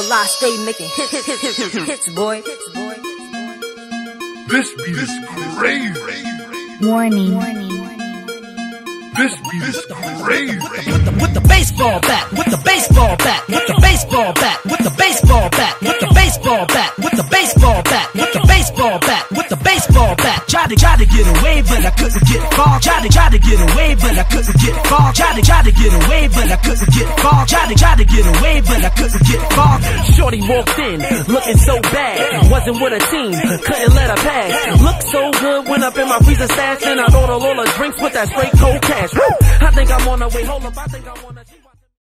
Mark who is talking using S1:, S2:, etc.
S1: till I stay making hits, boy.
S2: This beat is crazy.
S3: Warning.
S2: This beat is crazy.
S4: With the baseball bat, with the baseball bat, with the baseball bat, with the baseball bat, with the baseball bat, with the baseball bat, with the baseball bat, with the baseball bat. Tried to get away, but I couldn't get far. Tried to get away, but I couldn't get far. Tried to get away, but I couldn't get far. Tried to get away, but I couldn't get far. Shorty walked in, looking so bad. Wasn't with a team, couldn't let her pass. Looked so good, went up in my freezer stash, and I ordered all the drinks with that straight cold cash. I think I'm on the way, hold up, I think I'm on